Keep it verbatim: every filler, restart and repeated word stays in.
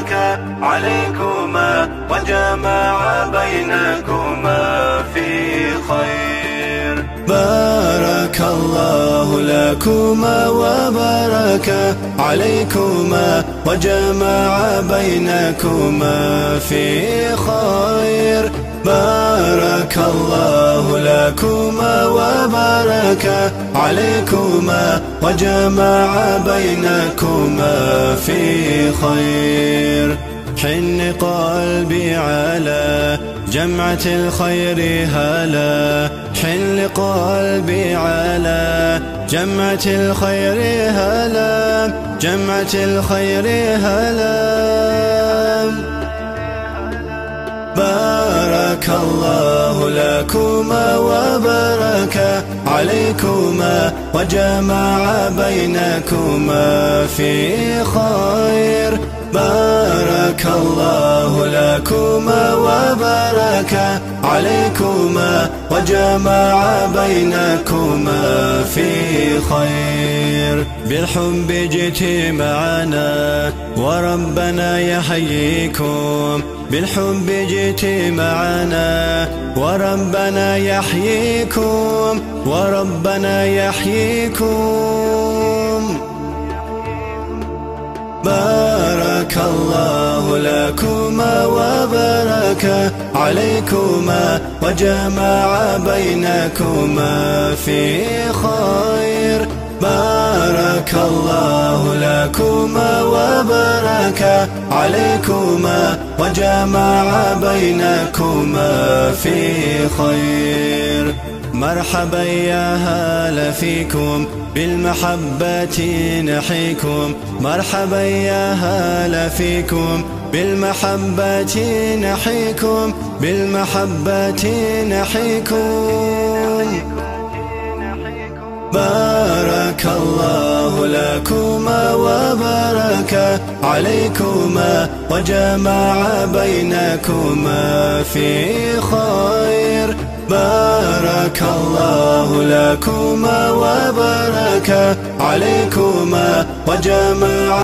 وبارك عليكما وجمع بينكما في خير. بارك الله لكما وبارك عليكما وجمع بينكما في خير. بارك الله لكما وبارك عليكما وجمع بينكما في خير. حن قلبي على جمعة الخير هلا، حن قلبي على جمعة الخير هلا، جمعة الخير هلا. بارك الله لكما وبارك عليكما وجمع بينكما في خير. بارك الله لكما وبارك عليكما وجمع بينكما في خير. بالحب جئت معنا وربنا يحييكم، بالحب جئت معنا وربنا يحييكم، وربنا يحييكم. بارك الله لكما وبارك عليكما وجمع بينكما في خير. بارك الله لكما وبارك عليكما وجمع بينكما في خير. مرحبا يا هلا فيكم بالمحبة نحيكم، مرحبا يا هلا فيكم بالمحبة نحيكم، بالمحبة نحيكم. بارك الله لكما وبارك عليكما وجمع بينكما في خير. بارك الله لكما وبارك عليكما وجمع